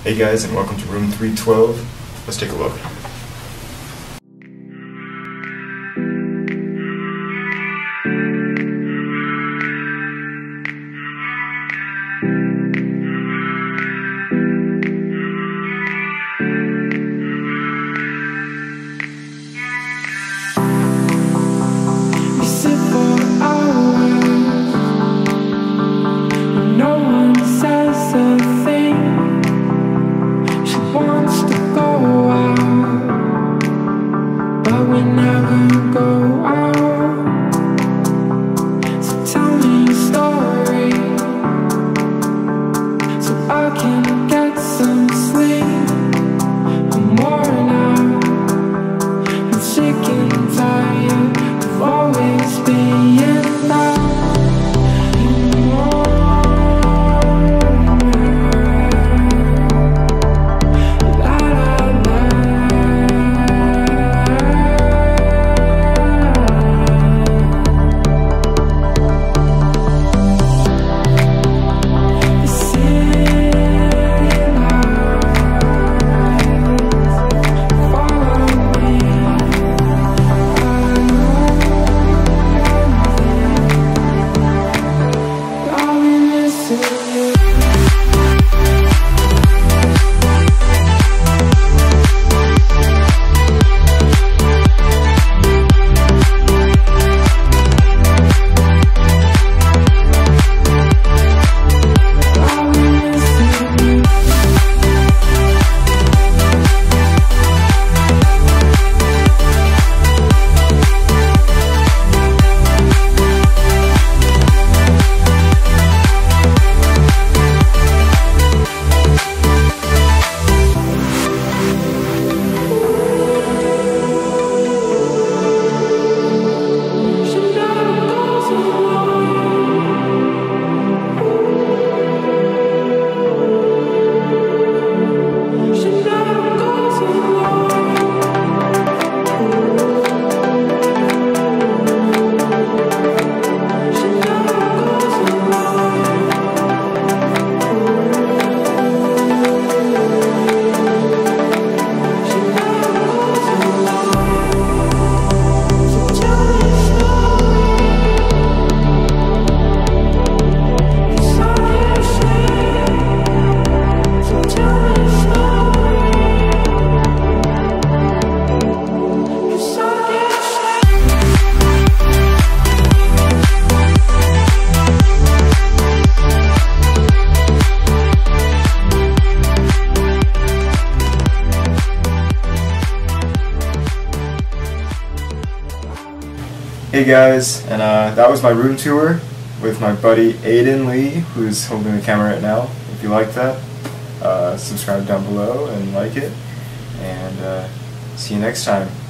Hey guys, and welcome to room 312. Let's take a look. We sit for hours, no one says a thing. She wants to go out, but we never go out. So tell me a story, so I can get some sleep. I'm worn out, I'm sick and tired of always being loud. Hey guys, and that was my room tour with my buddy Aiden Lee, who's holding the camera right now. If you like that, subscribe down below and like it, and see you next time.